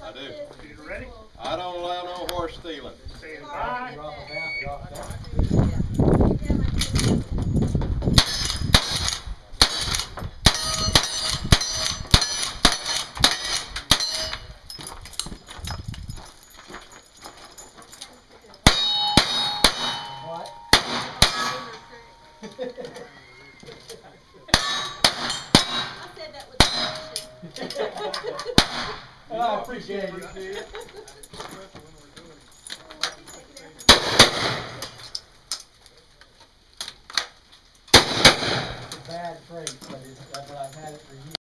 I do. You ready? I don't allow no horse stealing. Stand by. Drop a bounty off that. What? I said that with passion. I appreciate it, dude. It's a bad trait, but I've had it for years.